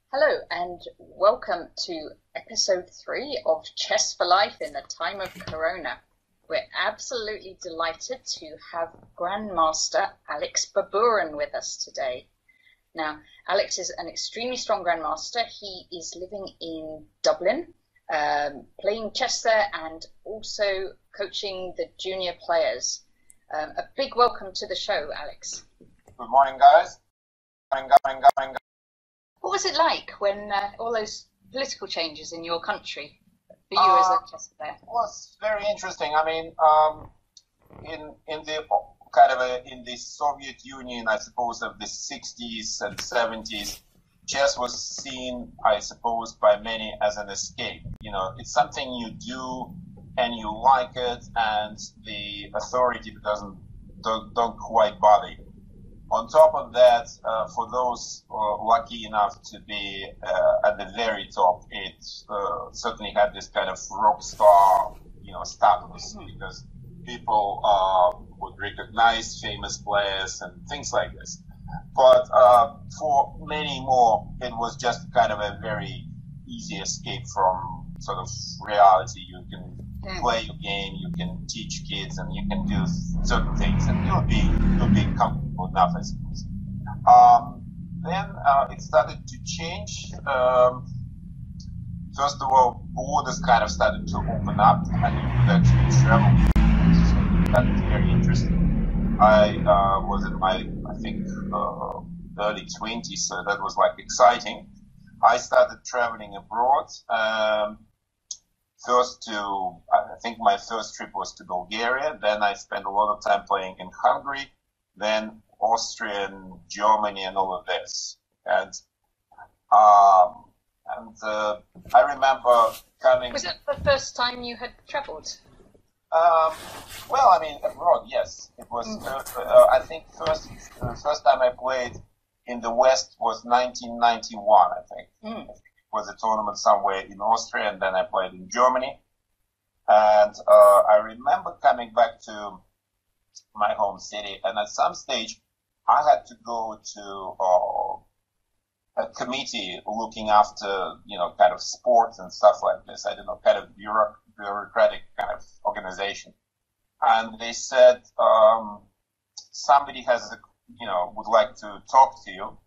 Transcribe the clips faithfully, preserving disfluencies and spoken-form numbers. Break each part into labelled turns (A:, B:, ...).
A: Hello and welcome to episode three of Chess for Life in the Time of Corona. We're absolutely delighted to have Grandmaster Alex Baburin with us today. Now, Alex is an extremely strong Grandmaster. He is living in Dublin, um, playing chess there and also coaching the junior players. Um, a big welcome to the show, Alex.
B: Good morning, guys. Good morning, good morning, good morning.
A: What was it like when uh, all those political changes in your country for you
B: uh,
A: as a chess player?
B: It was very interesting. I mean, um, in in the kind of a, in the Soviet Union, I suppose, of the sixties and seventies, chess was seen, I suppose, by many as an escape. You know, it's something you do and you like it, and the authority doesn't don't, don't quite bother you. On top of that, uh, for those uh, lucky enough to be uh, at the very top, it uh, certainly had this kind of rock star, you know, status, because people uh, would recognize famous players and things like this. But uh, for many more, it was just kind of a very easy escape from sort of reality. You can play your game, you can teach kids, and you can do certain things, and you'll be you'll be comfortable enough, I suppose. Um, then uh, it started to change. Um, first of all, borders kind of started to open up, and you could actually travel. So that was very interesting. I uh, was in my, I think, uh, early twenties, so that was like exciting. I started traveling abroad. Um, First to, I think my first trip was to Bulgaria. Then I spent a lot of time playing in Hungary, then Austria and Germany and all of this. And um, and uh, I remember coming.
A: Was it the first time you had travelled?
B: Um, well, I mean, abroad, yes. It was. Mm. Uh, uh, I think first the first time I played in the West was nineteen ninety-one. I think. Mm. Was a tournament somewhere in Austria, and then I played in Germany. And uh, I remember coming back to my home city, and at some stage I had to go to uh, a committee looking after, you know, kind of sports and stuff like this. I don't know, kind of bureau- bureaucratic kind of organization. And they said, um, somebody has, a, you know, would like to talk to you.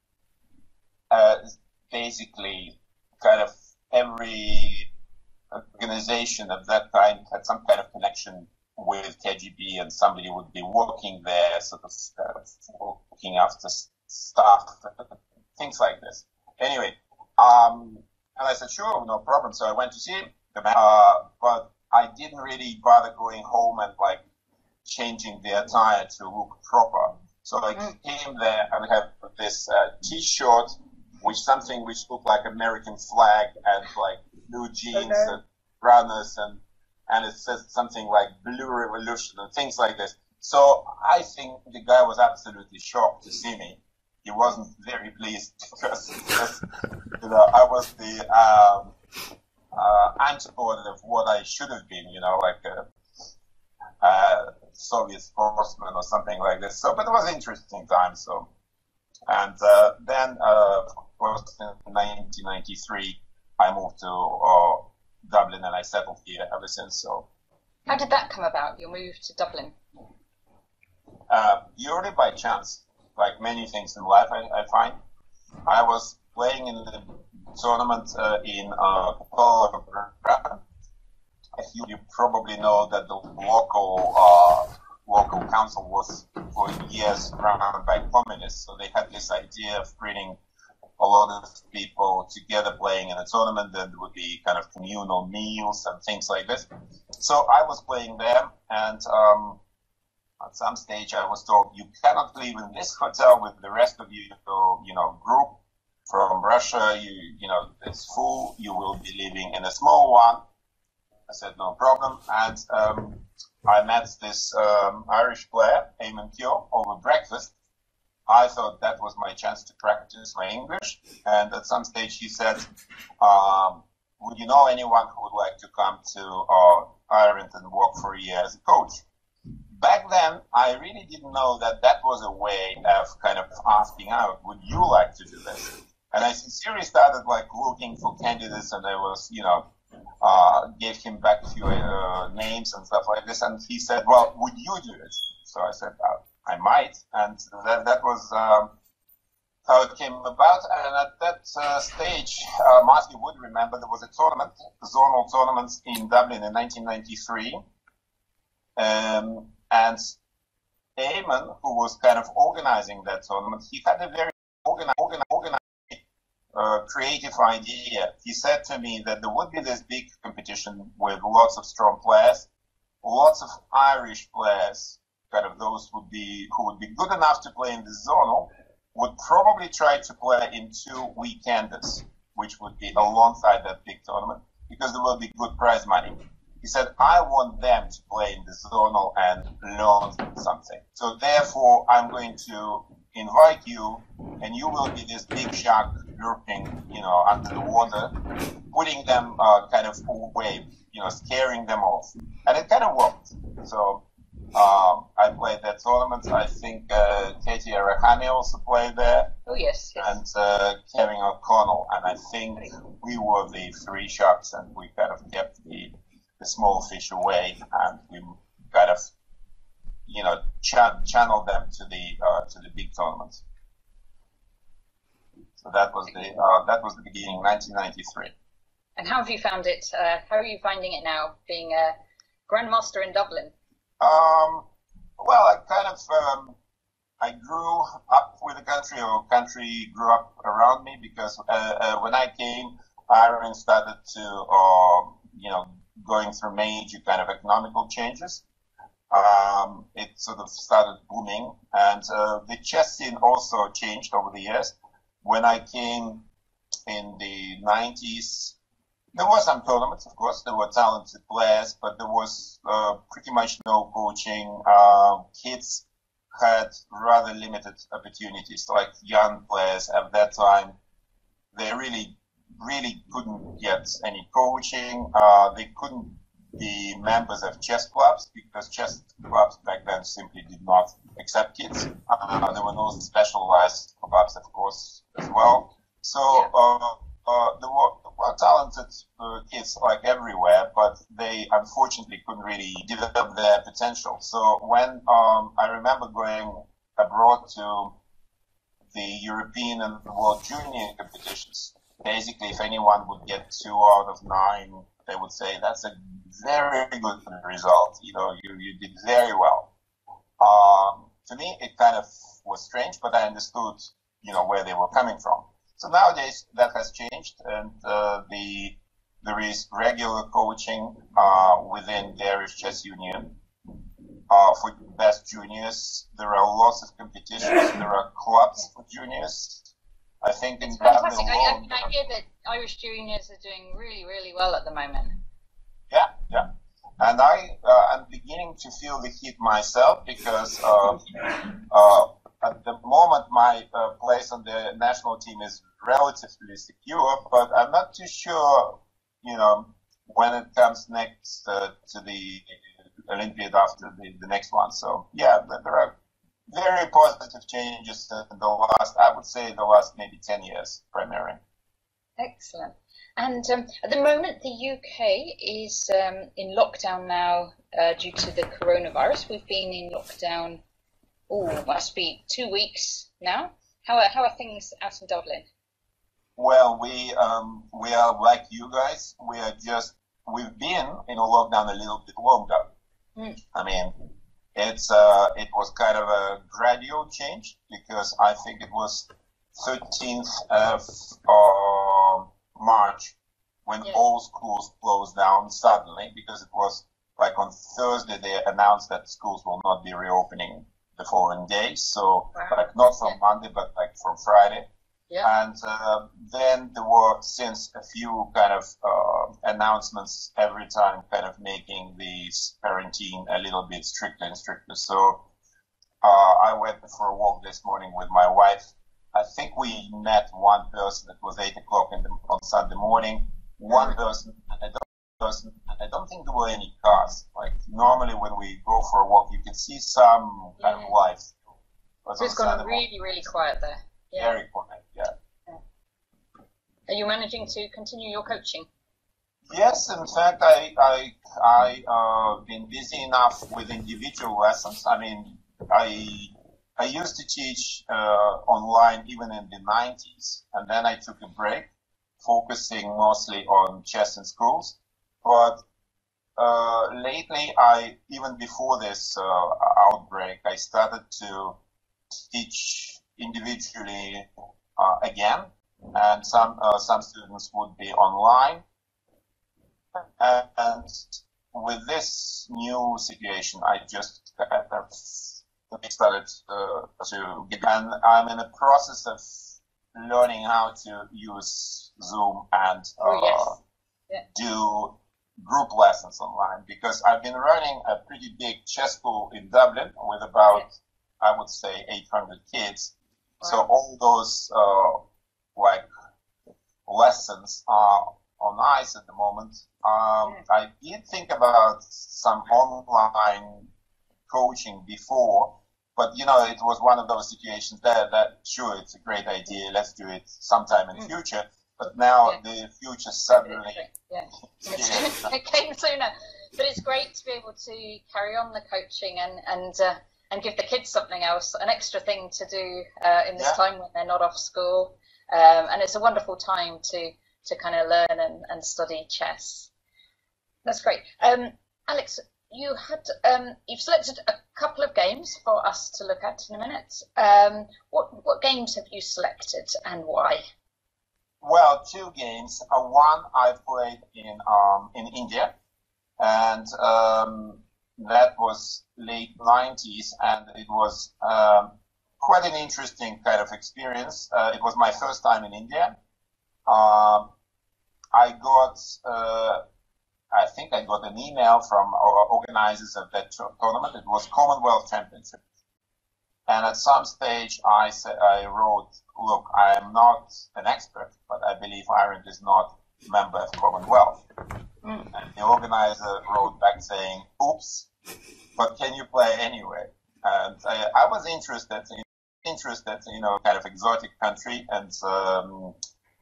B: Uh, basically, kind of every organization of that kind had some kind of connection with K G B, and somebody would be working there, sort of uh, looking after staff, things like this. Anyway, um, and I said, sure, no problem. So I went to see him, uh, but I didn't really bother going home and like changing the attire to look proper. So I mm. came there and had this uh, t-shirt, which something which looked like American flag, and like blue jeans okay. and runners, and and it says something like Blue Revolution and things like this. So I think the guy was absolutely shocked to see me. He wasn't very pleased because, because you know, I was the um, uh, antipode of what I should have been, you know, like a, a Soviet sportsman or something like this. So, but it was an interesting time. So, and uh, then. Uh, in nineteen ninety-three, I moved to uh, Dublin, and I settled here ever since. So,
A: how did that come about? Your move to Dublin?
B: Uh, purely by chance, like many things in life. I, I find I was playing in the tournament uh, in uh, Regan. You, you probably know that the local uh, local council was for years run by communists, so they had this idea of bringing a lot of people together playing in a tournament. Then there would be kind of communal meals and things like this. So I was playing there, and um, at some stage I was told, you cannot live in this hotel with the rest of you, you know, group from Russia. You, you know, it's full. You will be living in a small one. I said, no problem. And um, I met this um, Irish player, Eamon Keogh, over breakfast. I thought that was my chance to practice my English. And at some stage he said, um, would you know anyone who would like to come to uh, Ireland and work for a year as a coach? Back then, I really didn't know that that was a way of kind of asking out, would you like to do this? And I sincerely started like looking for candidates, and I was, you know, uh, gave him back a few uh, names and stuff like this. And he said, well, would you do it? So I said, uh, I might. And that, that was um, how it came about. And at that uh, stage, uh, Matthew would remember there was a tournament, a zonal tournament in Dublin in nineteen ninety-three. Um, and Eamon, who was kind of organizing that tournament, he had a very organized, organized, organized uh, creative idea. He said to me that there would be this big competition with lots of strong players, lots of Irish players, kind of those would be who would be good enough to play in the zonal, would probably try to play in two weekenders, which would be alongside that big tournament, because there will be good prize money. He said, I want them to play in the zonal and learn something. So therefore, I'm going to invite you, and you will be this big shark lurking, you know, under the water, putting them uh, kind of away, you know, scaring them off. And it kind of worked. So um, I played that tournament. I think uh, Katie Arahani also played there.
A: Oh, yes. yes.
B: And uh, Kevin O'Connell. And I think we were the three sharks, and we kind of kept the the small fish away, and we kind of, you know, cha- channeled them to the uh, to the big tournament. So that was the uh, that was the beginning, nineteen ninety-three.
A: And how have you found it? Uh, how are you finding it now, being a Grandmaster in Dublin?
B: Um, well, I kind of um, I grew up with the country, or country grew up around me, because uh, uh, when I came, Ireland started to, uh, you know, going through major kind of economical changes. Um, it sort of started booming, and uh, the chess scene also changed over the years. When I came in the nineties, there were some tournaments, of course, there were talented players, but there was uh, pretty much no coaching. Uh, kids had rather limited opportunities, like young players at that time. They really really couldn't get any coaching. Uh, they couldn't be members of chess clubs, because chess clubs back then simply did not accept kids. Uh, there were no specialized clubs, of course, as well. So uh, uh, there, were, there were talented uh, kids like everywhere, but they unfortunately couldn't really develop their potential. So when um, I remember going abroad to the European and the World Junior competitions, basically, if anyone would get two out of nine, they would say that's a very good result. You know, you, you did very well. Um, to me, it kind of was strange, but I understood, you know, where they were coming from. So nowadays, that has changed, and uh, the there is regular coaching uh, within the Irish Chess Union uh, for best juniors. There are lots of competitions. There are clubs for juniors. I think
A: it's fantastic. I, I, I hear that Irish juniors are doing really, really well at the moment.
B: Yeah, yeah. And I uh, am beginning to feel the heat myself, because uh, uh, at the moment my uh, place on the national team is relatively secure, but I'm not too sure, you know, when it comes next uh, to the Olympiad after the, the next one. So, yeah, there are very positive changes in the last, I would say, the last maybe ten years, primarily.
A: Excellent. And um, at the moment, the U K is um, in lockdown now uh, due to the coronavirus. We've been in lockdown, oh, must be two weeks now. How are, how are things out in Dublin?
B: Well, we um, we are like you guys. We are just, we've been in a lockdown a little bit longer. Mm. I mean, It's uh, it was kind of a gradual change, because I think it was thirteenth of uh, March when yeah. all schools closed down suddenly, because it was like on Thursday they announced that schools will not be reopening the following day. So wow. like not from yeah. Monday, but like from Friday. Yeah. And uh, then there were since a few kind of uh, announcements every time, kind of making the quarantine a little bit stricter and stricter. So uh, I went for a walk this morning with my wife. I think we met one person. It was eight o'clock in the, on Sunday morning. One person, and I don't, person, and I don't think there were any cars. Like normally when we go for a walk, you can see some kind
A: yeah.
B: of life.
A: So it's gone really, really quiet there. Yeah.
B: Very quiet, yeah. yeah.
A: Are you managing to continue your coaching?
B: Yes, in fact, I I I uh, been busy enough with individual lessons. I mean, I I used to teach uh, online even in the nineties, and then I took a break, focusing mostly on chess in schools. But uh, lately, I even before this uh, outbreak, I started to teach individually uh, again, and some uh, some students would be online. And with this new situation, I just uh, started uh, to get, and I'm in the process of learning how to use Zoom and uh,
A: oh, yes. yeah.
B: do group lessons online, because I've been running a pretty big chess school in Dublin with about, yes. I would say, eight hundred kids. Wow. So all those uh, like lessons are on ice at the moment. Um, yeah. I did think about some online coaching before, but you know, it was one of those situations there that sure, it's a great idea, let's do it sometime in the mm. future. But now yeah. the future suddenly
A: yeah. yeah. it came sooner. But it's great to be able to carry on the coaching and and uh, and give the kids something else, an extra thing to do uh, in this yeah. time when they're not off school. Um, and it's a wonderful time to to kind of learn and, and study chess. That's great. Um, Alex, you had um, you've selected a couple of games for us to look at in a minute. Um, what what games have you selected and why?
B: Well, two games. Uh, one I played in um, in India, and um, that was late nineties, and it was um, quite an interesting kind of experience. Uh, it was my first time in India. Um, I got, uh, I think I got an email from organizers of that tournament. It was Commonwealth Championship. And at some stage I said, I wrote, look, I am not an expert, but I believe Ireland is not a member of Commonwealth. Mm. And the organizer wrote back saying, oops, but can you play anyway? And I, I was interested in, interested, you know, kind of exotic country, and, um,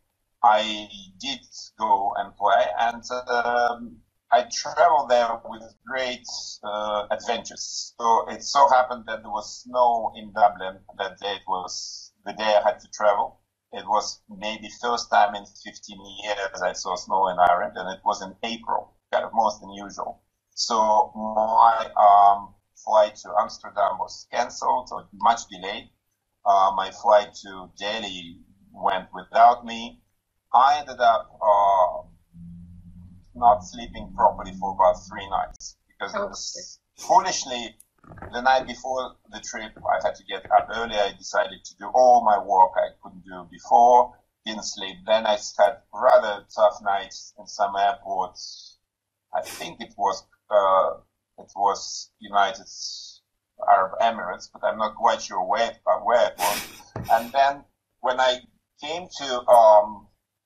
B: I did go and play, and um, I traveled there with great uh, adventures. So it so happened that there was snow in Dublin that day. It was the day I had to travel. It was maybe first time in fifteen years I saw snow in Ireland, and it was in April, kind of most unusual. So my um, flight to Amsterdam was cancelled, so much delayed. Uh, my flight to Delhi went without me. I ended up uh, not sleeping properly for about three nights because it was foolishly the night before the trip. I had to get up early. I decided to do all my work I couldn't do before. Didn't sleep. Then I had rather tough nights in some airports. I think it was uh, it was United Arab Emirates, but I'm not quite sure where it, where it was. And then when I came to um,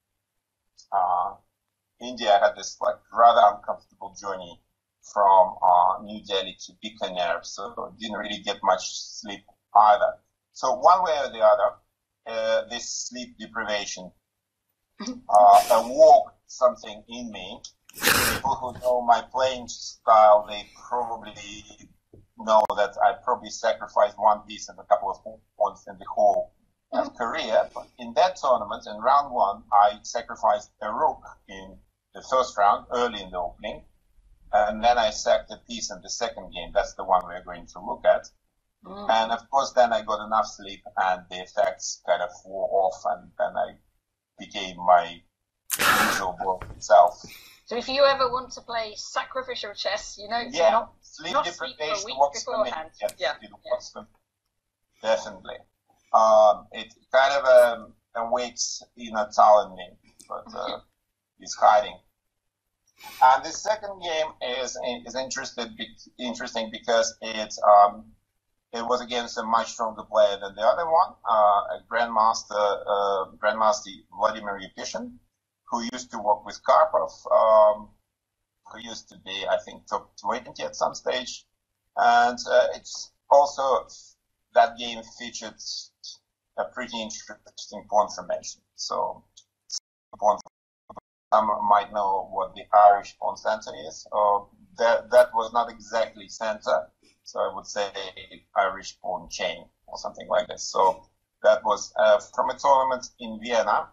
B: Uh, India, I had this like rather uncomfortable journey from uh, New Delhi to Bikaner, so didn't really get much sleep either. So one way or the other, uh, this sleep deprivation uh, awoke something in me. People who know my playing style, they probably know that I probably sacrificed one piece and a couple of points in the whole of career. But in that tournament, in round one, I sacrificed a rook in the first round, early in the opening, and then I sacked a piece in the second game. That's the one we're going to look at. Mm. And of course, then I got enough sleep, and the effects kind of wore off, and then I became my usual book itself.
A: So if you ever want to play sacrificial chess, you know,
B: yeah,
A: not
B: sleep
A: not
B: deprivation
A: sleep for a week beforehand.
B: Yes,
A: yeah,
B: it
A: yeah.
B: Definitely. Um, it kind of um, awakes inner talent in me, but uh, it's hiding. And the second game is is interested, interesting because it's um, it was against a much stronger player than the other one, uh, a Grandmaster uh, Grandmaster Vladimir Epishin, who used to work with Karpov, um, who used to be, I think, top twenty at some stage, and uh, it's also that game featured a pretty interesting pawn formation. So pawn. Some might know what the Irish pawn center is. Uh, that that was not exactly center, so I would say Irish pawn chain or something like this. So that was uh, from a tournament in Vienna.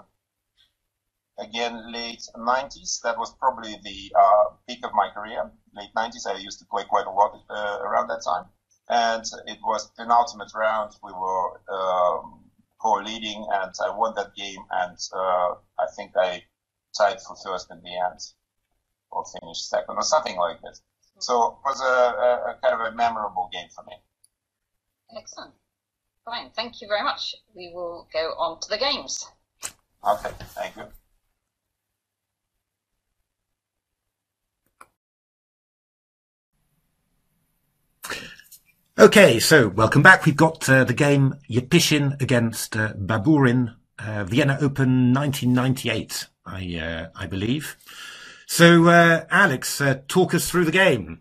B: Again, late nineties. That was probably the uh, peak of my career. Late nineties. I used to play quite a lot uh, around that time. And it was penultimate round. We were um, co-leading, and I won that game. And uh, I think I tied for first in the end, or finished second, or something like this. So it was a, a, a kind of a memorable game for me.
A: Excellent. Fine. Thank you very much. We will go on to the games.
B: Okay. Thank you.
C: Okay, so welcome back. We've got uh, the game Epishin against uh, Baburin, uh, Vienna Open nineteen ninety-eight, I uh, I believe. So, uh, Alex, uh, talk us through the game.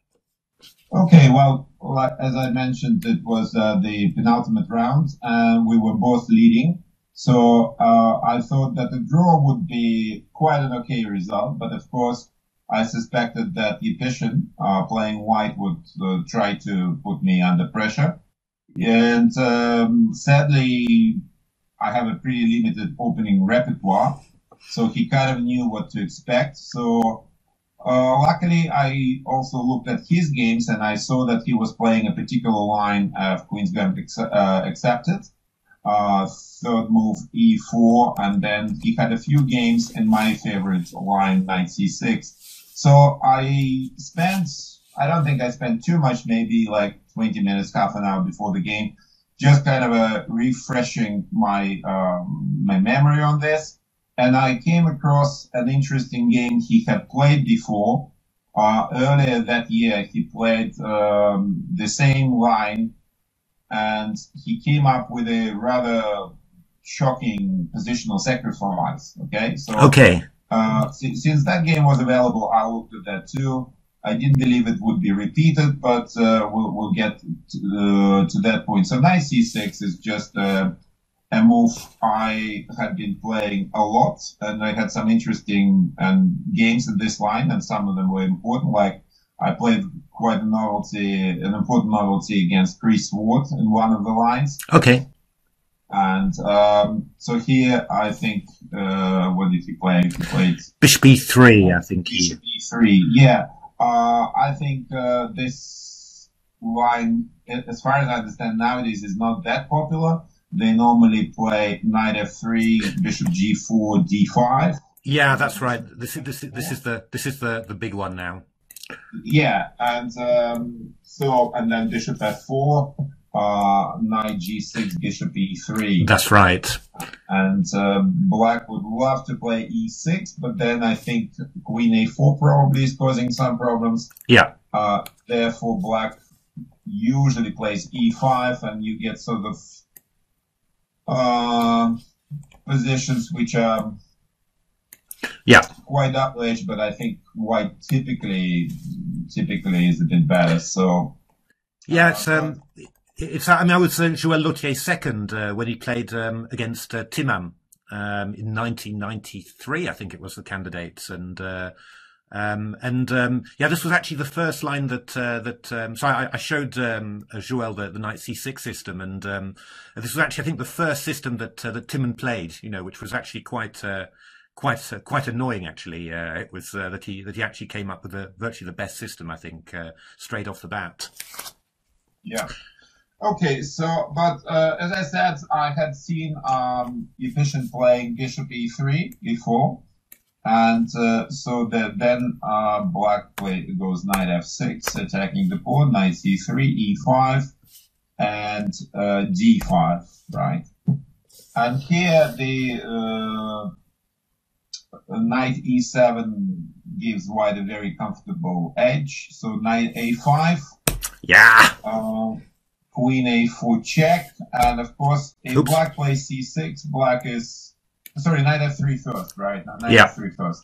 D: Okay, well, like, as I mentioned, it was uh, the penultimate round, and we were both leading. So uh, I thought that the draw would be quite an okay result, but of course, I suspected that Epishin, uh, playing white, would uh, try to put me under pressure. And um, sadly, I have a pretty limited opening repertoire, so he kind of knew what to expect. So uh, luckily, I also looked at his games, and I saw that he was playing a particular line of Queen's Gambit ex uh, accepted. Uh, third move e four, and then he had a few games in my favorite line, knight c six. So I spent, I don't think I spent too much, maybe like twenty minutes, half an hour before the game, just kind of uh, refreshing my, um, my memory on this. And I came across an interesting game he had played before. Uh, earlier that year, he played, um, the same line, and he came up with a rather shocking positional sacrifice. Okay. So.
C: Okay.
D: Uh, since that game was available, I looked at that too. I didn't believe it would be repeated, but uh, we'll, we'll get to, uh, to that point. So knight c six is just uh, a move I had been playing a lot, and I had some interesting um, games in this line, and some of them were important. Like I played quite a novelty, an important novelty against Chris Ward in one of the lines.
C: Okay.
D: And um, so here, I think, uh, what did he play? He played
C: Bishop e three, I think.
D: Bishop e three, yeah. Uh, I think uh, this line, as far as I understand nowadays, is not that popular. They normally play knight f three, bishop g four, d five.
C: Yeah, that's right. This is this is this is the this is the the big one now.
D: Yeah, and um, so and then bishop f four. Uh, knight g six, bishop e three.
C: That's right.
D: And uh, black would love to play e six, but then I think queen a four probably is causing some problems.
C: Yeah.
D: Uh, therefore, black usually plays e five, and you get sort of uh, positions which are
C: yeah
D: quite up-edge, but I think white typically typically is a bit better. So
C: yeah, it's um. It's, I mean, I was uh, Joël Lautier's second uh, when he played um, against uh, Timman um, in nineteen ninety-three, I think it was the candidates, and uh, um, and um, yeah, this was actually the first line that uh, that. Um, so I, I showed um, Joël the, the knight c six system, and um, this was actually, I think, the first system that uh, that Timman played. You know, which was actually quite uh, quite uh, quite annoying. Actually, uh, it was uh, that he that he actually came up with the, virtually the best system, I think, uh, straight off the bat.
D: Yeah. Okay, so, but, uh, as I said, I had seen, um, Epishin playing bishop e three before, and, uh, so that then, uh, black play goes knight f six, attacking the pawn, knight c three, e five, and, uh, d five, right? And here the, uh, knight e seven gives white a very comfortable edge, so knight a five.
C: Yeah.
D: Um, Queen a four check, and of course, if
C: Oops.
D: black plays c six, black is, sorry, knight f three first, right? Knight
C: yeah.
D: f three first.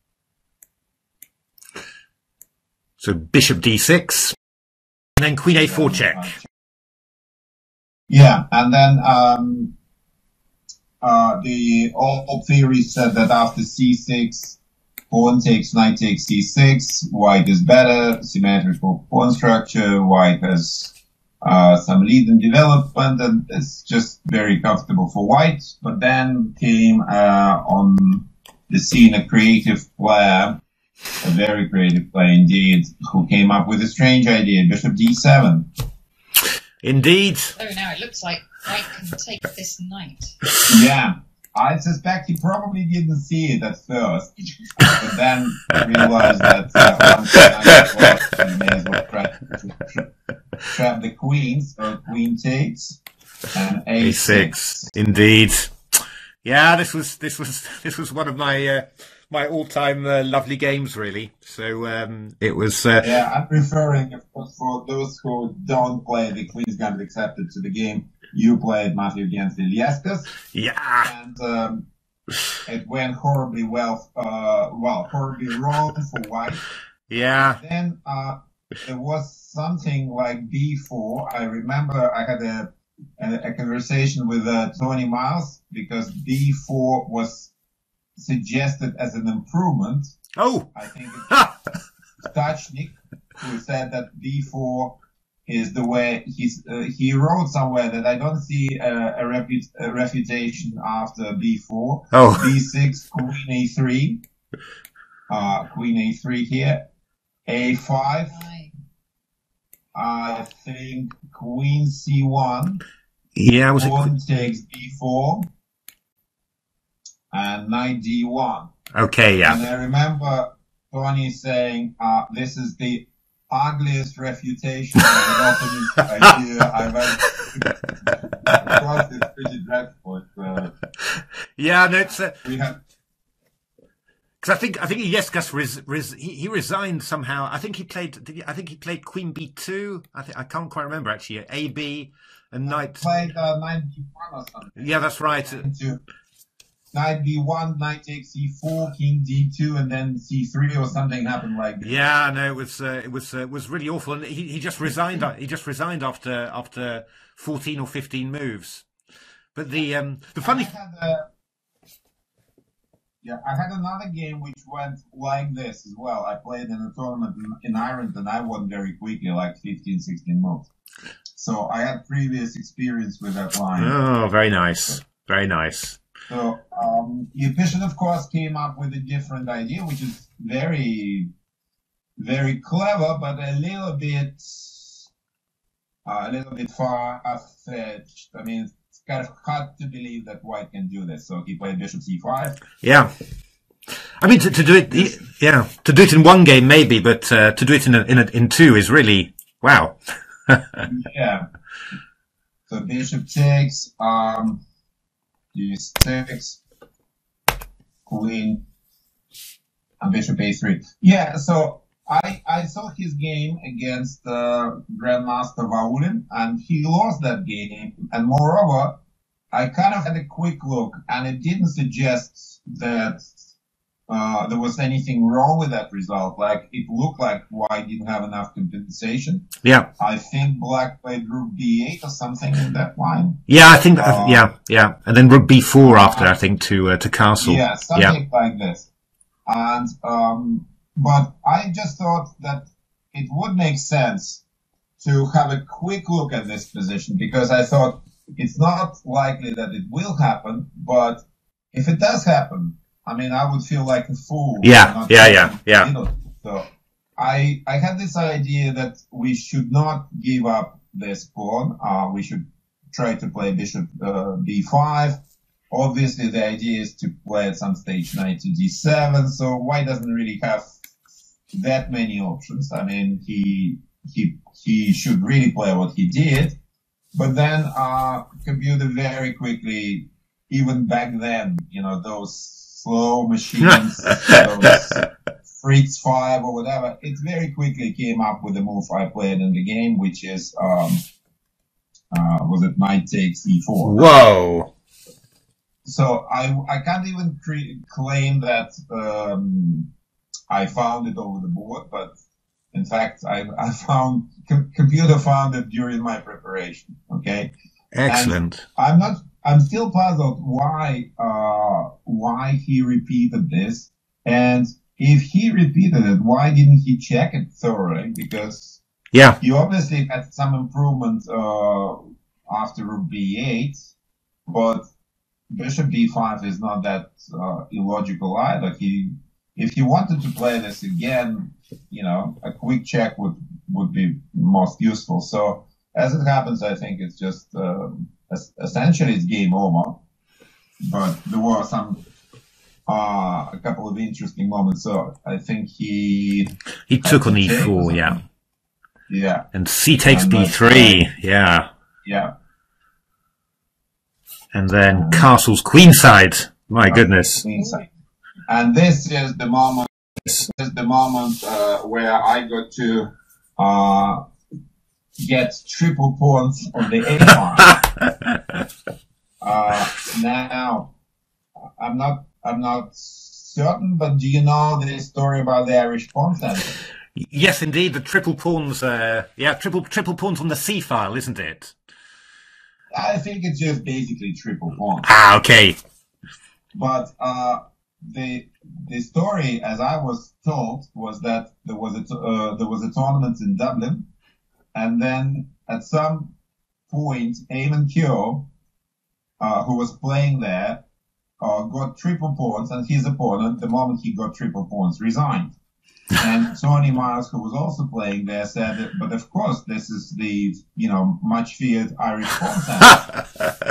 C: So bishop d six, and then queen a four
D: yeah,
C: check.
D: Yeah, and then um, uh, the old theory said that after c six, pawn takes, knight takes c six, white is better, symmetrical pawn structure, white has uh, some lead in development, and it's just very comfortable for white. But then came uh, on the scene a creative player, a very creative player indeed, who came up with a strange idea, bishop d seven.
C: Indeed.
A: So now it looks like white can take this knight.
D: Yeah. I suspect he probably didn't see it at first, but then realized that uh, once the knight was, he may as well try to trap the queen, so queen takes, and a six.
C: Indeed. Yeah, this was this was this was one of my uh, my all-time uh, lovely games, really. So um, it was. Uh,
D: yeah, I'm referring, of course, for those who don't play the Queen's Gambit accepted to the game. You played Matthew against Illescas.
C: Yeah.
D: And um, it went horribly well, uh, well, horribly wrong for white.
C: Yeah.
D: Then uh, there was something like b four. I remember I had a, a, a conversation with uh, Tony Miles because b four was suggested as an improvement.
C: Oh.
D: I think it's Stachnik who said that b four is the way he's, uh, he wrote somewhere that I don't see uh, a, repu a refutation after b four.
C: Oh.
D: b six, queen a three, uh, queen a three here, a five, I think queen c one,
C: yeah, was
D: pawn
C: it...
D: takes b four, and knight d one.
C: Okay, yeah.
D: And I remember Tony saying, uh, this is the ugliest refutation of an opening idea I've ever. Of course, it's pretty dreadful. Uh,
C: yeah, no, it's. Uh,
D: we have.
C: Because I think I think Illescas res, res, he, he resigned somehow. I think he played. Did he, I think he played Queen b two. I think I can't quite remember actually. A B and knight.
D: Played uh, knight b one or something.
C: Yeah, that's right.
D: Knight b one, knight takes c four, king d two, and then c three or something happened like that.
C: Yeah, no, it was uh, it was uh, it was really awful, and he he just resigned. He just resigned after after fourteen or fifteen moves. But the um the funny.
D: I had a, yeah, I had another game which went like this as well. I played in a tournament in, in Ireland, and I won very quickly, like fifteen, sixteen moves. So I had previous experience with that line.
C: Oh, very nice, very nice.
D: So, um, Epishin, of course, came up with a different idea, which is very, very clever, but a little bit, uh, a little bit far-fetched. I mean, it's kind of hard to believe that white can do this. So he played bishop c five.
C: Yeah. I mean, to, to do it, yeah, to do it in one game maybe, but uh, to do it in a, in a, in two is really wow.
D: Yeah. So bishop takes. Um, d six, queen, and bishop a three. Yeah, so I I saw his game against uh, Grandmaster Baburin, and he lost that game. And moreover, I kind of had a quick look, and it didn't suggest that uh, there was anything wrong with that result. Like, it looked like white didn't have enough compensation.
C: Yeah.
D: I think black played rook b eight or something in that line.
C: Yeah, I think,
D: uh,
C: yeah, yeah. And then rook b four after, I think, to uh, to castle.
D: Yeah, something yeah. like this. And, um, but I just thought that it would make sense to have a quick look at this position, because I thought it's not likely that it will happen, but if it does happen, I mean, I would feel like a fool.
C: Yeah, yeah, yeah, yeah.
D: So I I had this idea that we should not give up this pawn. Uh, we should try to play bishop uh, b five. Obviously, the idea is to play at some stage knight to d seven. So white doesn't really have that many options. I mean, he he he should really play what he did. But then uh, computer very quickly, even back then, you know, those slow machines, those Fritz five or whatever, it very quickly came up with the move I played in the game, which is, um, uh, was it knight takes e four?
C: Whoa!
D: So I, I can't even cre- claim that um, I found it over the board, but in fact, I, I found, com- computer found it during my preparation, okay?
C: Excellent.
D: And I'm not, I'm still puzzled why uh, why he repeated this, and if he repeated it, why didn't he check it thoroughly? Because
C: yeah,
D: he obviously had some improvement uh, after rook b eight, but bishop b five is not that uh, illogical either. He, if he wanted to play this again, you know, a quick check would would be most useful. So as it happens, I think it's just uh, essentially it's game over. But there were some uh, a couple of interesting moments. So I think he
C: he took on e four, yeah,
D: yeah,
C: and c takes
D: and
C: b three, yeah,
D: yeah.
C: And then castles queenside. My goodness.
D: Queenside. And this is the moment. This is the moment uh, where I got to uh, get triple pawns on the a file. uh, now, I'm not. I'm not certain, but do you know the story about the Irish pawn center?
C: Yes, indeed. The triple pawns. Uh, yeah, triple triple pawns on the c file, isn't it?
D: I think it's just basically triple pawns.
C: Ah, okay.
D: But uh, the the story, as I was told, was that there was a uh, there was a tournament in Dublin, and then at some point, Eamon Keogh, uh, who was playing there, uh, got triple pawns, and his opponent, the moment he got triple pawns, resigned. And Tony Miles, who was also playing there, said, that, but of course, this is the, you know, much feared Irish pawn center.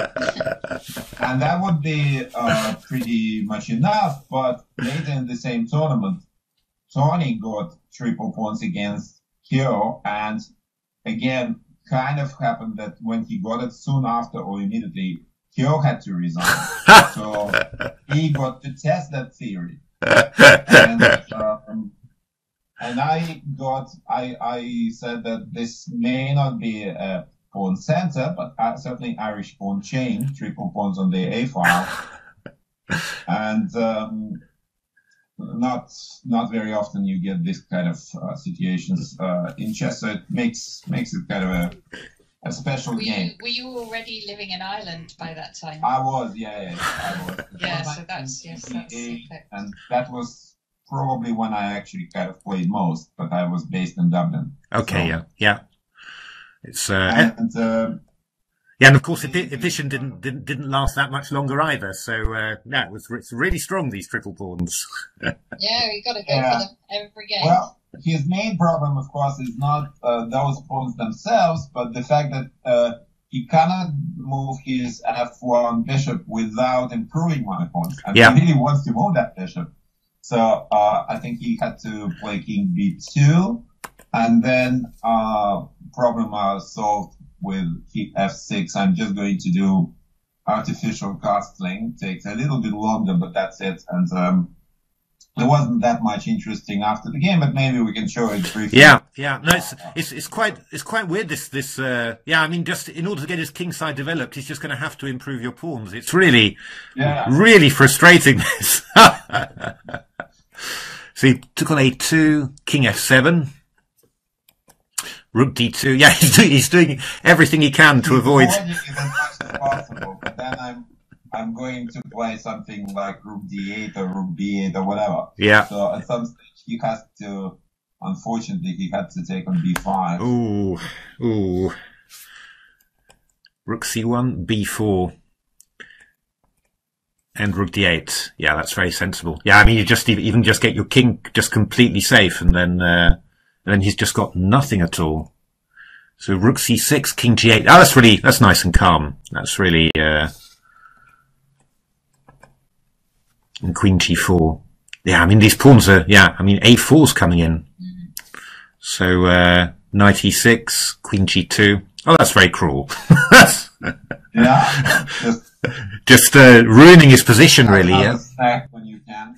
D: And that would be uh, pretty much enough. But later in the same tournament, Tony got triple pawns against Keogh. And again, kind of happened that when he got it soon after or immediately, Keogh had to resign. So he got to test that theory. And, um, And I got, I, I said that this may not be a pawn center, but uh, certainly Irish pawn chain, triple pawns on the A file. And, um, not, not very often you get this kind of uh, situations, uh, in chess. So it makes, makes it kind of a, a special
E: were
D: game.
E: You, were you already living in Ireland by that time?
D: I was, yeah, yeah, I was.
E: Yeah, so that's, yes, that's
D: perfect. And that was probably when I actually kind of played most, but I was based in Dublin.
C: Okay,
D: so.
C: yeah, yeah. It's uh,
D: and, uh,
C: yeah, and of course, Epishin didn't didn't didn't last that much longer either. So uh, yeah, it was it's really strong, these triple pawns.
E: Yeah, you got to go
D: yeah.
E: for them every game.
D: Well, his main problem, of course, is not uh, those pawns themselves, but the fact that uh, he cannot move his F one bishop without improving one of pawns, and
C: yeah.
D: he really wants to move that bishop. So uh, I think he had to play king b two, and then uh, problem uh, solved with f six. I'm just going to do artificial castling. Takes a little bit longer, but that's it. And um, there wasn't that much interesting after the game, but maybe we can show it briefly.
C: Yeah, yeah. No, it's it's, it's quite it's quite weird. This this uh, yeah. I mean, just in order to get his king side developed, he's just going to have to improve your pawns. It's really
D: yeah.
C: really frustrating. This. So he took on a two, king f seven, rook d two. Yeah, he's doing, he's doing everything he can to
D: he's
C: avoid.
D: avoiding it as much as possible, but then I'm I'm going to play something like rook d eight or rook b eight or whatever.
C: Yeah.
D: So at some stage he has to, unfortunately, he had to take on b five.
C: Ooh, ooh. Rook c one, b four. And rook d eight. Yeah, that's very sensible. Yeah, I mean, you just even just get your king just completely safe, and then uh, and then he's just got nothing at all. So rook c six, king g eight. Oh, that's really that's nice and calm. That's really uh, and queen g four. Yeah, I mean these pawns are. Yeah, I mean a four's coming in. So uh, knight e six, queen g two. Oh, that's very cruel.
D: Yeah. Just
C: Just uh, ruining his position, really. Yeah.
D: Snack when you can.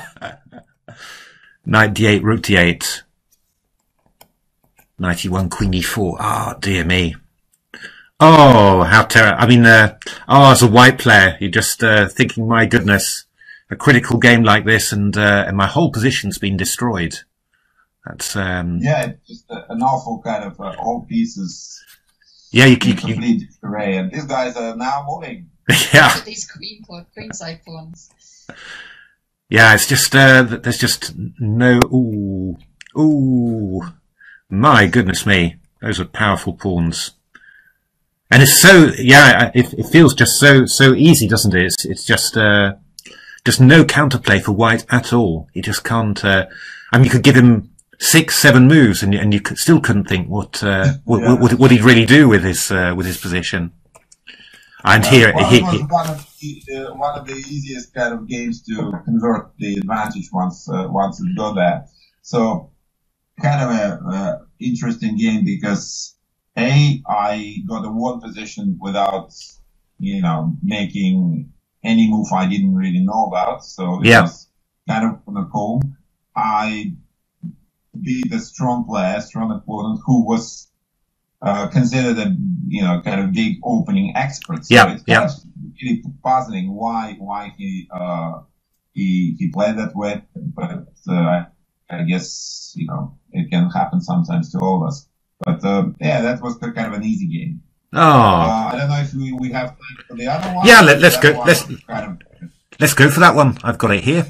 C: Knight d eight, rook d eight. Knight e one, queen e four. Ah, oh, dear me. Oh, how terrible. I mean, uh, oh, as a white player, you're just uh, thinking, my goodness, a critical game like this, and uh, and my whole position's been destroyed. That's um.
D: Yeah, it's just a, an awful kind of uh, all pieces.
C: Yeah, you, you,
D: complete disarray, and these guys are now moving.
C: Yeah.
E: With these queen pawn, queenside pawns.
C: Yeah, it's just, uh, there's just no, ooh, ooh, my goodness me. Those are powerful pawns. And it's so, yeah, it, it feels just so, so easy, doesn't it? It's, it's just, uh, just no counterplay for white at all. He just can't, uh, I mean, you could give him six, seven moves and, and you could, still couldn't think what, uh, what,
D: Yeah.
C: what, what he'd really do with his, uh, with his position. And
D: Uh,
C: here,
D: well,
C: he,
D: it was
C: he,
D: one of the uh, one of the easiest kind of games to convert the advantage once uh, once it got there. So, kind of a uh, interesting game because a I got a one position without you know making any move I didn't really know about. So it
C: Yeah.
D: was kind of on a comb. I beat a strong player, strong opponent who was uh, considered a you know kind of big opening expert. So
C: Yeah,
D: it's kind
C: yeah.
D: of really puzzling why why he uh, he he played that way. But uh, I guess you know it can happen sometimes to all of us. But uh, yeah, that was kind of an easy game.
C: oh,
D: Uh, I don't know if we, we have time for the other one.
C: Yeah, let- let's
D: The
C: go-
D: other one
C: let's-
D: was kind of
C: let's go for that one. I've got it here.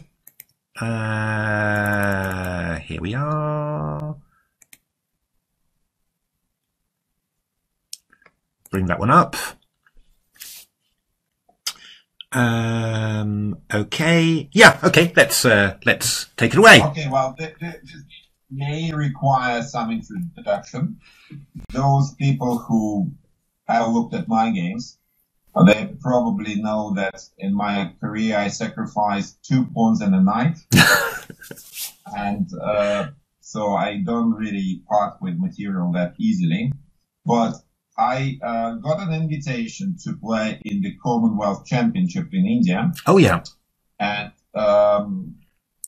C: Uh, here we are. Bring that one up. Um, okay. Yeah, okay. Let's, uh, let's take it away.
D: Okay, well, th- th- this may require some introduction. Those people who have looked at my games, uh, they probably know that in my career I sacrificed two pawns and a knight. and uh, so I don't really part with material that easily. But I uh, got an invitation to play in the Commonwealth Championship in India.
C: Oh, yeah.
D: And um,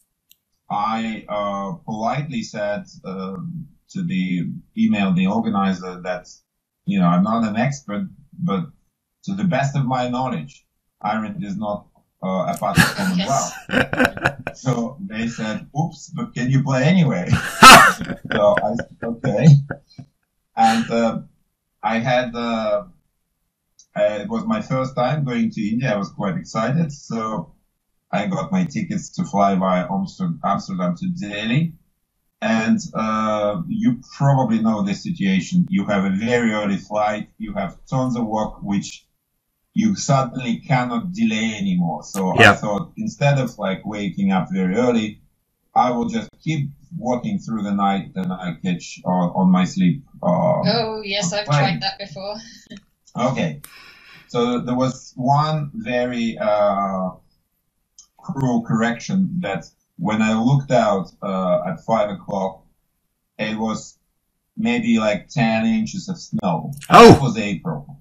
D: I uh, politely said um, to the email the organizer that, you know, I'm not an expert, but to the best of my knowledge, Ireland is not uh, a part of the Commonwealth. So they said, oops, but can you play anyway? So I said, okay. And uh, I had, uh, uh, it was my first time going to India. I was quite excited. So I got my tickets to fly via Amsterdam to Delhi. And uh, you probably know this situation. You have a very early flight. You have tons of work, which you suddenly cannot delay anymore. So
C: Yeah.
D: I thought instead of like waking up very early, I will just keep working through the night and I catch uh, on my sleep. Uh,
E: Oh, yes, I've
D: Right.
E: tried that before.
D: Okay. So there was one very uh, cruel correction that when I looked out uh, at five o'clock, it was maybe like ten inches of snow. And
C: Oh.
D: It was April.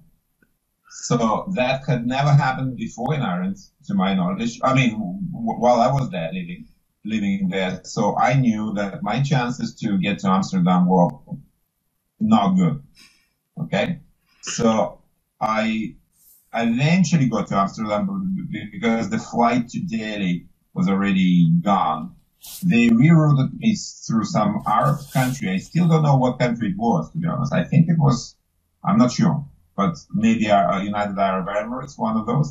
D: So that had never happened before in Ireland, to my knowledge. I mean, w- while I was there living, living there. So I knew that my chances to get to Amsterdam were not good. Okay. So I eventually got to Amsterdam because the flight to Delhi was already gone. They rerouted me through some Arab country. I still don't know what country it was, to be honest. I think it was, I'm not sure, but maybe uh, United Arab Emirates, one of those.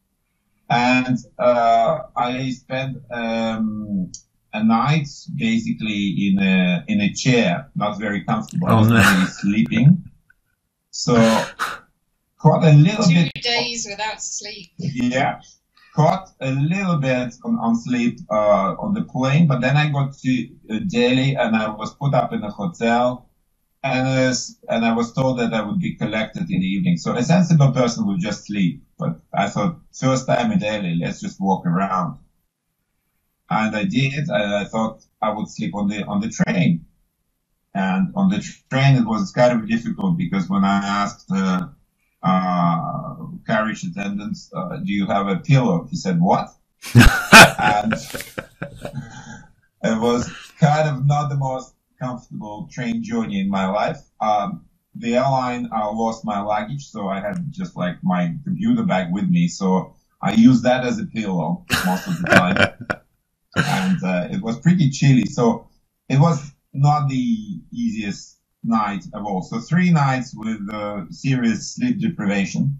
D: And uh, I spent um, a night basically in a in a chair, not very comfortable. I
C: Oh,
D: was
C: no.
D: really sleeping. So caught a little
E: Two
D: bit.
E: days without sleep.
D: Yeah, caught a little bit on, on sleep uh, on the plane, but then I got to uh, Delhi and I was put up in a hotel, and I was, and I was told that I would be collected in the evening. So a sensible person would just sleep, but I thought first time in Delhi, let's just walk around, and I did. And I thought I would sleep on the on the train, and on the train it was kind of difficult because when I asked. Uh, uh, carriage attendants, uh, do you have a pillow? He said, what? And it was kind of not the most comfortable train journey in my life. Um, the airline uh, lost my luggage, so I had just like my computer bag with me. So I used that as a pillow most of the time. And uh, it was pretty chilly. So it was not the easiest night of all. So three nights with uh, serious sleep deprivation.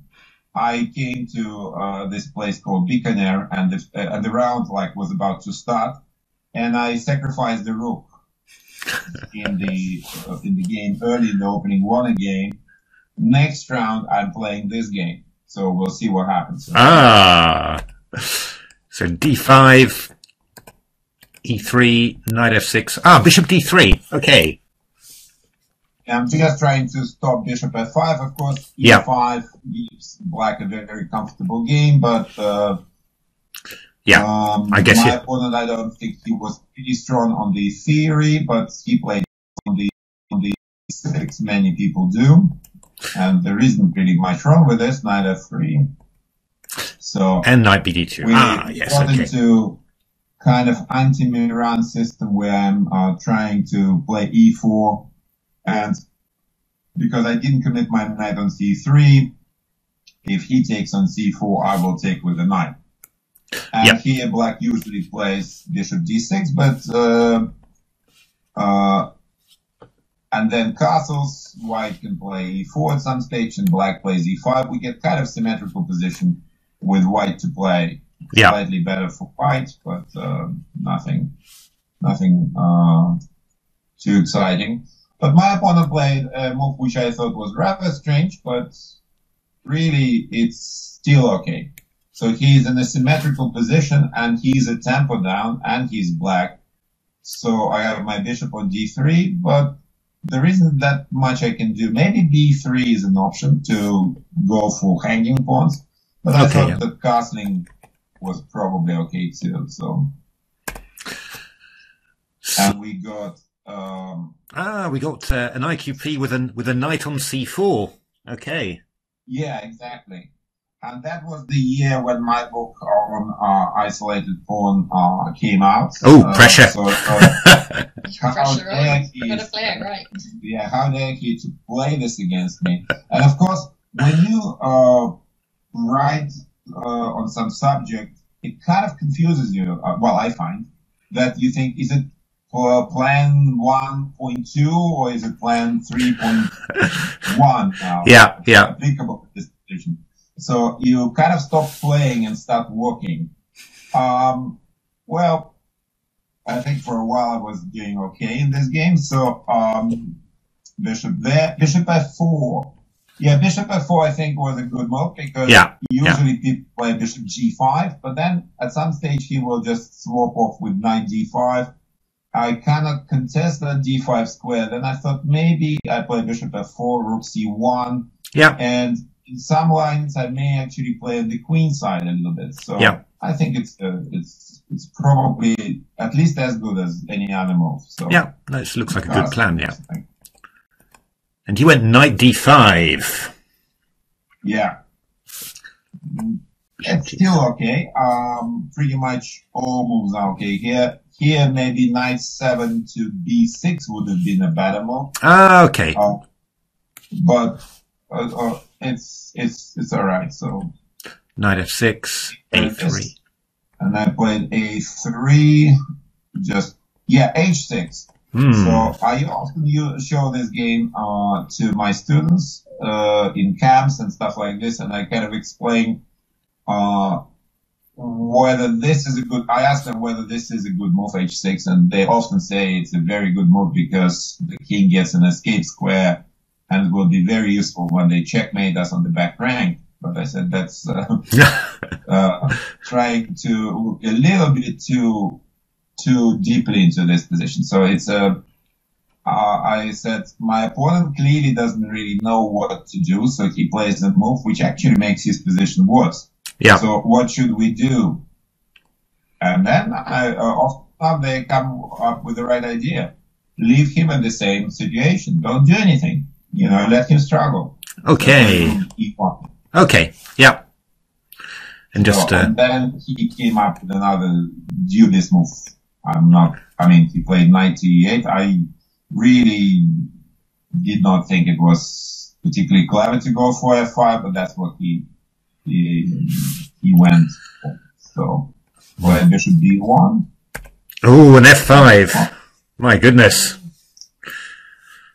D: I came to uh, this place called Bikaner, and the, uh, and the round like was about to start, and I sacrificed the rook in the uh, in the game early in the opening, won a game. Next round, I'm playing this game, so we'll see what happens.
C: Ah, so d five, e three, knight f six. Ah, bishop d three. Okay.
D: I'm just trying to stop bishop f five. Of course, e five yeah. gives black a very, very comfortable game, but uh,
C: yeah,
D: um,
C: I guess
D: my
C: yeah.
D: opponent, I don't think he was pretty strong on the theory, but he played on the on the six. Many people do, and there isn't really much wrong with this. Knight f three. So
C: and knight b d two.
D: We
C: ah, yes,
D: got
C: okay.
D: into kind of anti-Miran system where I'm uh, trying to play e four. And because I didn't commit my knight on c three, if he takes on c four, I will take with the knight. And
C: yep.
D: here black usually plays bishop d six, but uh, uh, and then castles, white can play e four at some stage, and black plays e five. We get kind of symmetrical position with white to play
C: yep.
D: slightly better for white, but uh, nothing, nothing uh, too exciting. But my opponent played a move which I thought was rather strange, but really it's still okay. So he's in a symmetrical position, and he's a tempo down, and he's black. So I have my bishop on d three, but there isn't that much I can do. Maybe b three is an option to go for hanging pawns, but I
C: okay,
D: thought
C: yeah.
D: that castling was probably okay too. So, and we got. Um,
C: ah, we got uh, an I Q P with a with a knight on c four. Okay.
D: Yeah, exactly. And that was the year when my book on uh, isolated pawn uh, came out.
C: Oh,
D: uh,
C: pressure!
D: So, so how
E: pressure,
D: dare
E: right?
D: he?
E: Gotta play it right.
D: Yeah, how dare he to play this against me? And of course, when you uh, write uh, on some subject, it kind of confuses you. Uh, well, I find that you think, is it for plan one point two or is it plan three point one now?
C: Yeah, yeah.
D: Applicable to this position. So you kind of stop playing and start working. Um, well, I think for a while I was doing okay in this game. So um, bishop there, bishop f four. Yeah, bishop f four I think was a good move because
C: yeah,
D: usually
C: yeah.
D: people play bishop g five, but then at some stage he will just swap off with knight d five. I cannot contest that d five square. Then I thought maybe I play bishop f four, rook c one.
C: Yeah.
D: And in some lines I may actually play on the queen side a little bit. So
C: yeah.
D: I think it's uh, it's it's probably at least as good as any other move. So
C: yeah, that looks like a good plan. Yeah. And he went knight d five.
D: Yeah. It's still okay. Um, pretty much all moves are okay here. Here, maybe knight seven to b six would have been a better move.
C: Ah, okay.
D: Uh, but uh, uh, it's it's it's all right. So
C: knight f six, a three,
D: and I played a three. Just yeah, h six.
C: Mm.
D: So I often use, show this game uh, to my students uh, in camps and stuff like this, and I kind of explain. Uh, whether this is a good, I ask them whether this is a good move, h six, and they often say it's a very good move because the king gets an escape square and it will be very useful when they checkmate us on the back rank. But I said that's uh, uh, trying to look a little bit too too deeply into this position. So it's a, uh, I said my opponent clearly doesn't really know what to do, so he plays a move which actually makes his position worse.
C: Yeah.
D: So what should we do? And then I, uh, often they come up with the right idea. Leave him in the same situation. Don't do anything. You know, let him struggle.
C: Okay. Okay. Yeah. And just,
D: so,
C: uh...
D: and then he came up with another do this move. I'm not, I mean, he played ninety-eight. I really did not think it was particularly clever to go for f five, but that's what he, He, he went for. So, play bishop d one.
C: Oh, an f five. My goodness.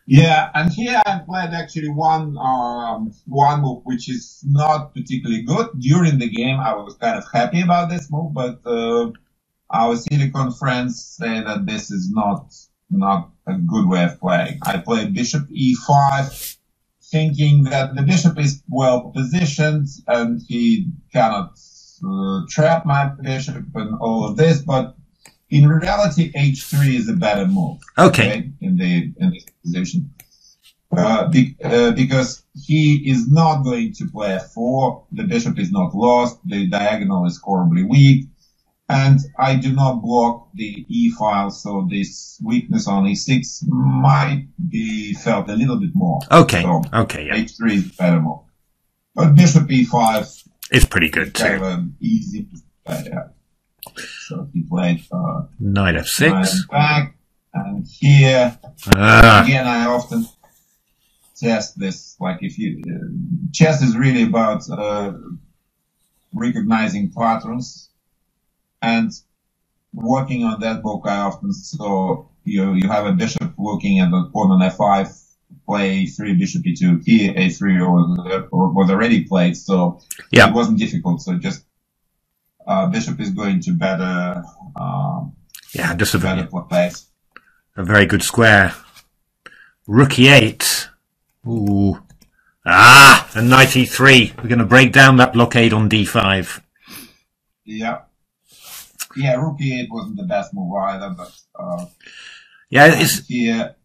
D: Yeah, and here I played actually one um, one move which is not particularly good. During the game, I was kind of happy about this move, but uh, our Silicon friends say that this is not not a good way of playing. I played Bishop e five, thinking that the bishop is well positioned and he cannot uh, trap my bishop and all of this, but in reality, h three is a better move.
C: Okay.
D: okay in the in this position, uh, be, uh, because he is not going to play f four. The bishop is not lost. The diagonal is horribly weak, and I do not block the e file. So this weakness on e six might be felt a little bit more.
C: Okay.
D: So
C: okay. Yeah.
D: h three is a better move, but bishop e five
C: is pretty good
D: is kind
C: too.
D: of an easy. Uh, yeah. So he played uh,
C: Knight f six.
D: knight back, and here
C: Ah.
D: again I often test this. Like if you, uh, chess is really about uh, recognizing patterns, and working on that book. I often saw you you have a bishop looking at the pawn on f five, play three, bishop e two, here a three was, was already played, so
C: Yeah.
D: it wasn't difficult. So just Uh, bishop is going to better, um,
C: Yeah, just a
D: better
C: very,
D: place.
C: a very good square. Rook e eight. Ooh. Ah, and knight e three. We're going to break down that blockade on d five.
D: Yeah. Yeah, rook e eight wasn't the best move either, but, uh,
C: Yeah, it's
D: here,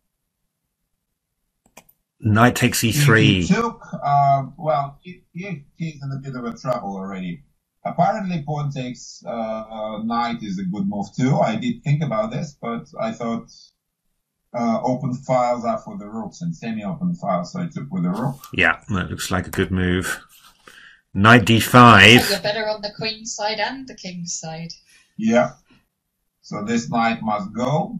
C: knight takes e
D: he
C: three.
D: took, uh, well, he, he, he's in a bit of a trouble already. Apparently, pawn takes uh, knight is a good move too. I did think about this, but I thought uh, open files are for the rooks and semi-open files, so I took with the rook.
C: Yeah, that looks like a good move. Knight d
E: So
C: five.
E: you're better on the queen's side and the king's side.
D: Yeah. So this knight must go.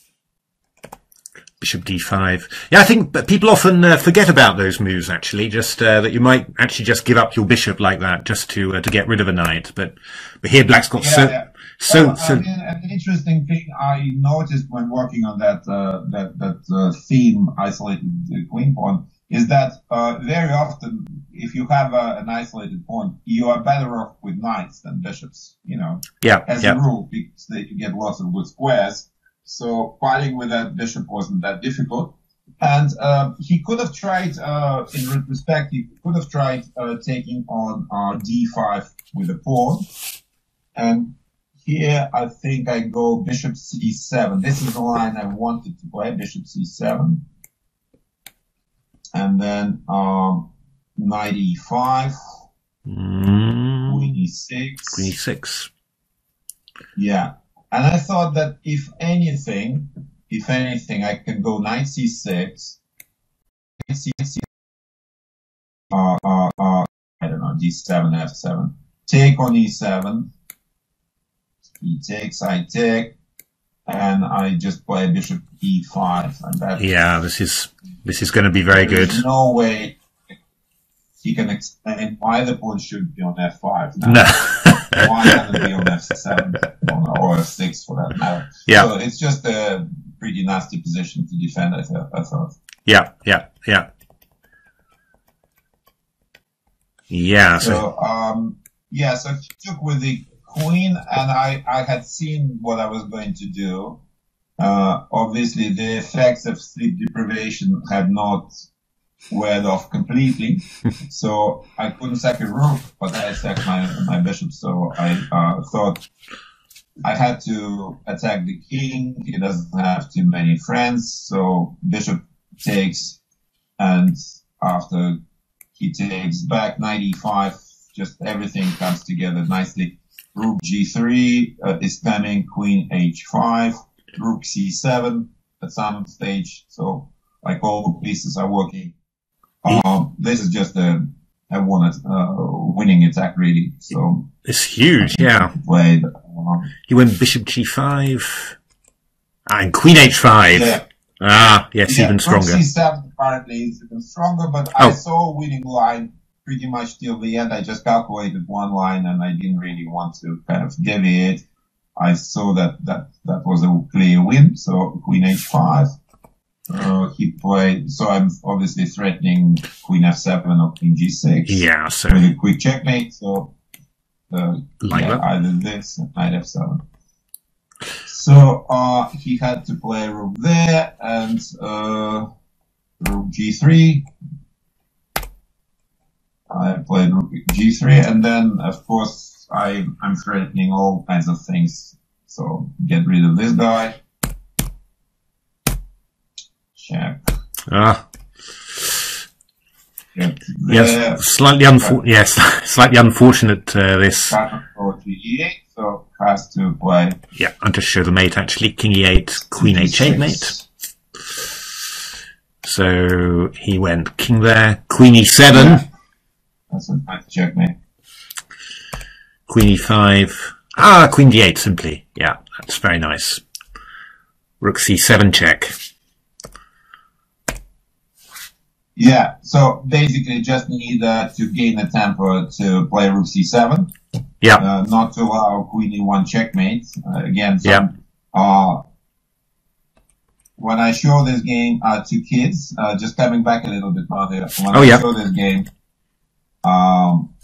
C: Bishop d five. Yeah, I think but people often uh, forget about those moves, actually, just uh, that you might actually just give up your bishop like that just to uh, to get rid of a knight. But but here Black's got
D: Yeah,
C: so
D: yeah.
C: so
D: Well,
C: so
D: I mean, an interesting thing I noticed when working on that uh, that that uh, theme, isolated queen pawn, is that uh, very often, if you have a, an isolated pawn, you are better off with knights than bishops. You know,
C: yeah
D: as
C: yeah
D: a rule, because they can get lots of good squares. So fighting with that bishop wasn't that difficult. And uh, he could have tried, uh, in retrospect, he could have tried uh, taking on uh, d five with a pawn. And here I think I go bishop c seven. This is the line I wanted to play, bishop c seven. And then um, knight e five,
C: mm,
D: queen e six.
C: queen e six.
D: Yeah. And I thought that if anything, if anything, I can go knight c six, knight c six, uh, uh, uh, I don't know, d seven, f seven, take on e seven, he takes, I take, and I just play bishop e five, and that.
C: Yeah, this is this is going to be very good.
D: There's no way he can explain why the pawn should be on f five now.
C: No.
D: Why can't it be on f seven or f six for that matter?
C: Yeah.
D: So it's just a pretty nasty position to defend, I thought. I thought.
C: Yeah, yeah, yeah. Yeah, so,
D: So, um, yeah, so he took with the queen, and I, I had seen what I was going to do. Uh, obviously, the effects of sleep deprivation had not weared off completely, so I couldn't sack a rook, but I sacked my, my bishop, so I uh, thought I had to attack the king. He doesn't have too many friends, so bishop takes, and after he takes back knight e five, just everything comes together nicely. Rook g three uh, is coming, queen h five, rook c seven at some stage, so like all the pieces are working. Um, this is just a, a one, uh, winning attack, really. So
C: it's huge, yeah.
D: Played, um,
C: He went bishop g five. Ah, and queen h five.
D: yeah,
C: Ah, yes,
D: yeah,
C: even stronger.
D: Rook c seven apparently is even stronger, but
C: Oh.
D: I saw a winning line pretty much till the end. I just calculated one line, and I didn't really want to kind of deviate. I saw that that that was a clear win. So queen h five. Uh, he played, so I'm obviously threatening queen f seven or queen g six.
C: Yeah, so
D: with a quick checkmate. So uh,
C: like
D: yeah,
C: that.
D: either this or knight f seven. So uh, he had to play rook there and uh, rook g three. I played rook g three, and then of course I I'm threatening all kinds of things. So get rid of this guy. Check.
C: Ah.
D: Get
C: Yes,
D: there.
C: slightly unfor- yes, slightly unfortunate, uh, this.
D: Go to e eight, so has to play.
C: Yeah, I'll just show the mate actually. King e eight, queen h eight mate. So he went king there, queen e seven.
D: Yeah. That's a nice checkmate.
C: Queen e five. Ah, queen d eight simply. Yeah, that's very nice. Rook c seven check.
D: Yeah, so basically just need uh, to gain a tempo to play rook c seven.
C: Yeah.
D: Uh, not to allow queen e one checkmate. Uh, again, some,
C: Yeah.
D: uh, when I show this game uh, to kids, uh, just coming back a little bit further, when
C: Oh,
D: I
C: yeah.
D: show this game, um,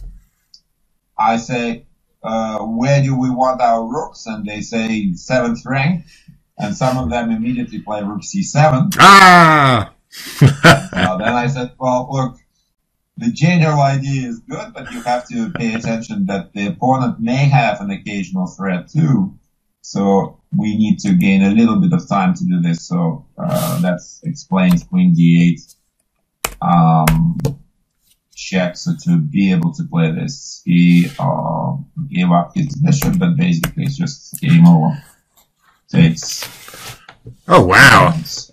D: I say, uh, where do we want our rooks? And they say seventh rank, and some of them immediately play rook c seven.
C: Ah!
D: Uh, then I said, well, look, the general idea is good, but you have to pay attention that the opponent may have an occasional threat too. So we need to gain a little bit of time to do this. So uh, that explains queen d eight um, check. So to be able to play this, he uh, gave up his bishop, but basically it's just game over. Takes.
C: Oh, wow.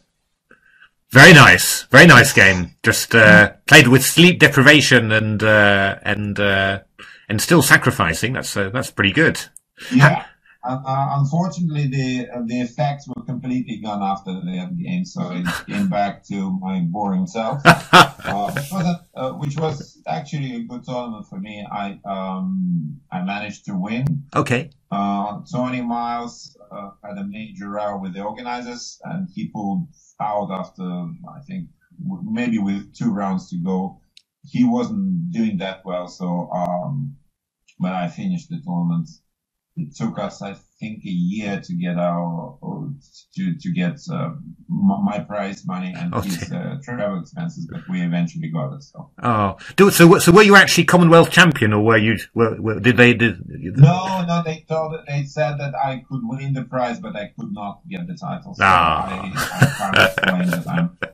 C: Very nice, very nice game. Just uh, played with sleep deprivation and uh, and uh, and still sacrificing. That's uh, that's pretty good.
D: Yeah. Uh, uh, unfortunately, the uh, the effects were completely gone after the game, so it came back to my boring self, uh, which, was a, uh, which was actually a good tournament for me. I um I managed to win.
C: Okay.
D: Uh, Tony Miles uh, had a major row with the organizers, and he pulled out after, I think, w- maybe with two rounds to go. He wasn't doing that well, so um, when I finished the tournament, it took us, I think, a year to get our to to get uh, m- my prize money and
C: Okay.
D: his uh, travel expenses, but we eventually got it. So
C: Oh, do, so so were you actually Commonwealth champion, or were you? Were, were, did they? Did,
D: no, no, they told they said that I could win the prize, but I could not get the title. So
C: Ah.
D: I, I can't explain that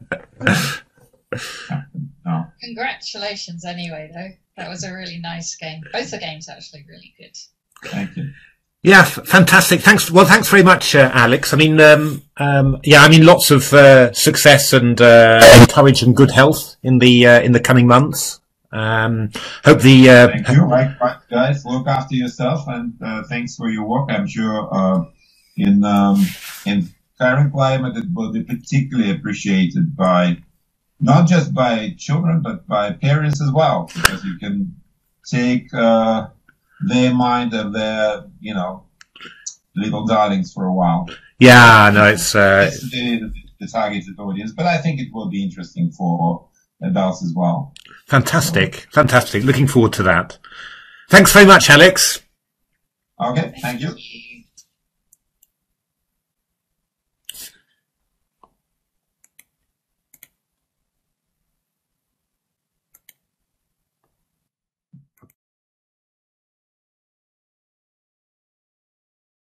D: I'm champion. No.
E: Congratulations anyway, though. That was a really nice game. Both the games actually really good.
D: Thank you.
C: Yeah, f- fantastic. Thanks. Well, thanks very much, uh, Alex. I mean, um, um, yeah, I mean, lots of uh, success and uh, courage and good health in the uh, in the coming months. Um, hope the uh,
D: Thank you. Likewise, guys. Look after yourself, and uh, thanks for your work. I'm sure uh, in um, in current climate it will be particularly appreciated by not just by children but by parents as well, because you can take uh, their mind of their, you know, little darlings for a while.
C: yeah, no, it's uh,
D: It's the, the targeted audience, but I think it will be interesting for adults as well.
C: fantastic, fantastic. Looking forward to that. Thanks very much, Alex.
D: Okay, thank you.